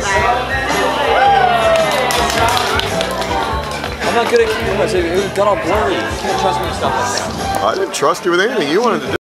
I'm not good at cameras. It got all blurry. You can't trust me with stuff like that. I didn't trust you with anything you wanted to do.